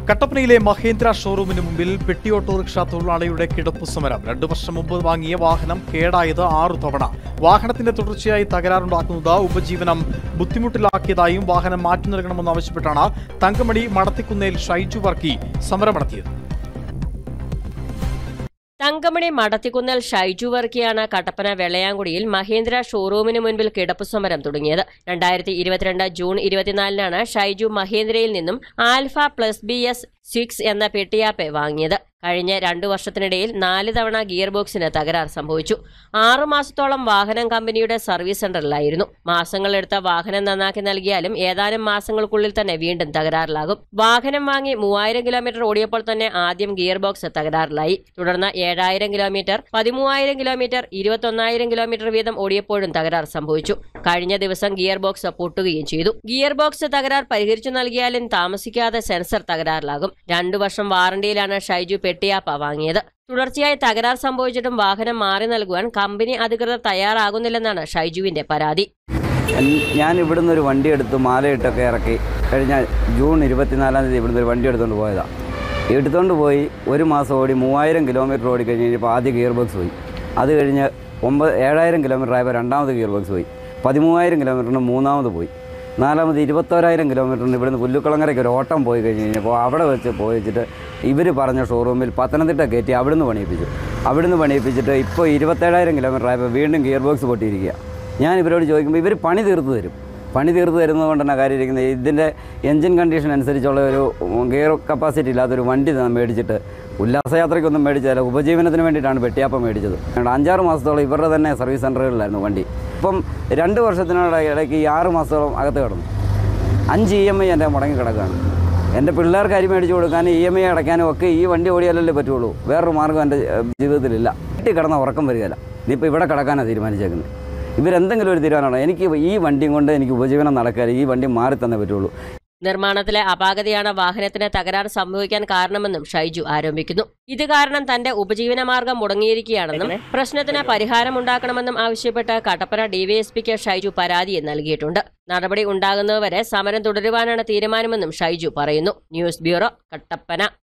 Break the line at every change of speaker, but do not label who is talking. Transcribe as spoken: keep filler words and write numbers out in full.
കട്ടപ്പനയിലെ മഹേന്ദ്ര ഷോറൂമിന് മുമ്പിൽ പെട്ടി ഓട്ടോറിക്ഷ തൊഴിലാളിയുടെ കിടപ്പ് സമരം. രണ്ടു വർഷം മുമ്പ് വാങ്ങിയ വാഹനം കേടായത് ആറു തവണ. വാഹനത്തിന്റെ തുടർച്ചയായി തകരാറുണ്ടാക്കുന്നത് ഉപജീവനം ബുദ്ധിമുട്ടിലാക്കിയതായും വാഹനം മാറ്റി നൽകണമെന്നാവശ്യപ്പെട്ടാണ് തങ്കമണി മടത്തിക്കുന്നേൽ ഷൈജു വർക്കി സമരം നടത്തിയത്.
തങ്കമണി മടത്തിക്കുന്നേൽ ഷൈജു വർക്കിയാണ് കട്ടപ്പന വെള്ളയാങ്കുടിയിൽ മഹേന്ദ്ര ഷോറൂമിന് മുൻപിൽ കിടപ്പ് സമരം തുടങ്ങിയത്. രണ്ടായിരത്തി ഇരുപത്തിരണ്ട് ജൂൺ ഇരുപത്തിനാലിനാണ് ഷൈജു മഹേന്ദ്രയിൽ നിന്നും alpha plus B S six എന്ന പെട്ടിയാപ്പ് വാങ്ങിയത്. കഴിഞ്ഞ രണ്ടു വർഷത്തിനിടയിൽ നാല് തവണ ഗിയർ ബോക്സിന് തകരാർ സംഭവിച്ചു. ആറു മാസത്തോളം വാഹനം കമ്പനിയുടെ സർവീസ് സെന്ററിലായിരുന്നു. മാസങ്ങളെടുത്ത വാഹനം നന്നാക്കി നൽകിയാലും ഏതാനും മാസങ്ങൾക്കുള്ളിൽ തന്നെ വീണ്ടും തകരാറിലാകും. വാഹനം വാങ്ങി മൂവായിരം കിലോമീറ്റർ ഓടിയപ്പോൾ തന്നെ ആദ്യം ഗിയർ ബോക്സ് തകരാറിലായി. തുടർന്ന് ഏഴായിരം കിലോമീറ്റർ, പതിമൂവായിരം കിലോമീറ്റർ, ഇരുപത്തൊന്നായിരം കിലോമീറ്റർ വീതം ഓടിയപ്പോഴും തകരാർ സംഭവിച്ചു. കഴിഞ്ഞ ദിവസം ഗിയർ ബോക്സ് പൊട്ടുകയും ചെയ്തു. ഗിയർ ബോക്സ് തകരാർ പരിഹരിച്ചു നൽകിയാലും താമസിക്കാതെ സെൻസർ തകരാറിലാകും. രണ്ടു വർഷം വാറണ്ടിയിലാണ് ഷൈജു പെട്ടിയാപ്പ വാങ്ങിയത്. തുടർച്ചയായി തകരാർ സംഭവിച്ചിട്ടും വാഹനം മാറി നൽകുവാൻ കമ്പനി അധികൃതർ തയ്യാറാകുന്നില്ലെന്നാണ് ഷൈജുവിന്റെ പരാതി.
ഞാൻ ഇവിടുന്ന് ഒരു വണ്ടി എടുത്ത് മാലയിട്ടൊക്കെ ഇറക്കി കഴിഞ്ഞ ജൂൺ ഇരുപത്തിനാലാം തീയതി ഇവിടുന്ന് ഒരു വണ്ടി എടുത്തുകൊണ്ട് പോയതാണ്. എടുത്തുകൊണ്ട് പോയി ഒരു മാസം ഓടി മൂവായിരം കിലോമീറ്റർ ഓടി കഴിഞ്ഞ് കഴിഞ്ഞപ്പോൾ ആദ്യ ഗിയർ ബോക്സ് പോയി. അത് കഴിഞ്ഞ് ഒമ്പത് ഏഴായിരം കിലോമീറ്റർ ആയപ്പോൾ രണ്ടാമത് ഗിയർ ബോക്സ് പോയി. പതിമൂവായിരം കിലോമീറ്ററിന് മൂന്നാമത് പോയി. നാലാമത് ഇരുപത്തോരായിരം കിലോമീറ്ററിന് ഇവിടുന്ന് പുല്ലുക്കുളങ്ങരയ്ക്ക് ഒരു ഓട്ടം പോയി കഴിഞ്ഞ് കഴിഞ്ഞപ്പോൾ അവിടെ വെച്ച് പോയി വെച്ചിട്ട് ഇവർ പറഞ്ഞ ഷോറൂമിൽ പത്തനംതിട്ട കയറ്റി അവിടുന്ന് പണിയിപ്പിച്ചു. അവിടുന്ന് പണിയിപ്പിച്ചിട്ട് ഇപ്പോൾ ഇരുപത്തേഴായിരം കിലോമീറ്റർ ആയപ്പോൾ വീണ്ടും ഗിയർ ബോക്സ് പൊട്ടിയിരിക്കുക. ഞാൻ ഇവരോട് ചോദിക്കുമ്പോൾ ഇവർ പണി തീർത്ത് തരും. പണി തീർത്ത് തരുന്നത് കൊണ്ട് തന്നെ കാര്യം ഇരിക്കുന്നത് ഇതിൻ്റെ എൻജിൻ കണ്ടീഷൻ അനുസരിച്ചുള്ള ഒരു ഗിയർ കപ്പാസിറ്റി ഇല്ലാത്തൊരു വണ്ടി മേടിച്ചിട്ട് ഉല്ലാസയാത്രയ്ക്കൊന്നും മേടിച്ചതല്ല, ഉപജീവനത്തിന് വേണ്ടിയിട്ടാണ് പെട്ടിയാപ്പം മേടിച്ചത്. അഞ്ചാറ് മാസത്തോളം ഇവരുടെ തന്നെ സർവീസ് സെൻ്ററുകളിലായിരുന്നു വണ്ടി. ഇപ്പം രണ്ട് വർഷത്തിനോട് ഇടയ്ക്ക് ഈ ആറ് മാസത്തോളം അകത്ത് കിടന്നു. അഞ്ച് ഇ എം ഐ എൻ്റെ മുടങ്ങി കിടക്കുകയാണ്. എൻ്റെ പിള്ളേർക്ക് അരി മേടിച്ച് കൊടുക്കാനും ഇ എം ഐ അടയ്ക്കാനും ഒക്കെ ഈ വണ്ടി ഓടിയാലല്ലേ പറ്റുള്ളൂ. വേറൊരു മാർഗ്ഗം എൻ്റെ ജീവിതത്തിലില്ല. വീട്ടിൽ കിടന്ന ഉറക്കം വരികയില്ല. ഇനിയിപ്പോൾ ഇവിടെ കിടക്കാനാണ് തീരുമാനിച്ചേക്കുന്നത്. ഇവരെന്തെങ്കിലും ഒരു തീരുമാനമാണോ? എനിക്ക് ഈ വണ്ടിയും കൊണ്ട് എനിക്ക് ഉപജീവനം നടക്കാൻ ഈ വണ്ടി മാറി തന്നെ പറ്റുള്ളൂ.
നിർമ്മാണത്തിലെ അപാകതയാണ് വാഹനത്തിന് തകരാർ സംഭവിക്കാൻ കാരണമെന്നും ഷൈജു ആരോപിക്കുന്നു. ഇത് കാരണം തന്റെ ഉപജീവന മാർഗം മുടങ്ങിയിരിക്കുകയാണെന്നും പ്രശ്നത്തിന് പരിഹാരമുണ്ടാക്കണമെന്നും ആവശ്യപ്പെട്ട് കട്ടപ്പന ഡിവൈഎസ്പിക്ക് ഷൈജു പരാതി നൽകിയിട്ടുണ്ട്. നടപടി ഉണ്ടാകുന്നതുവരെ സമരം തുടരുവാനാണ് തീരുമാനമെന്നും ഷൈജു പറയുന്നു. News bureau, Kattappana.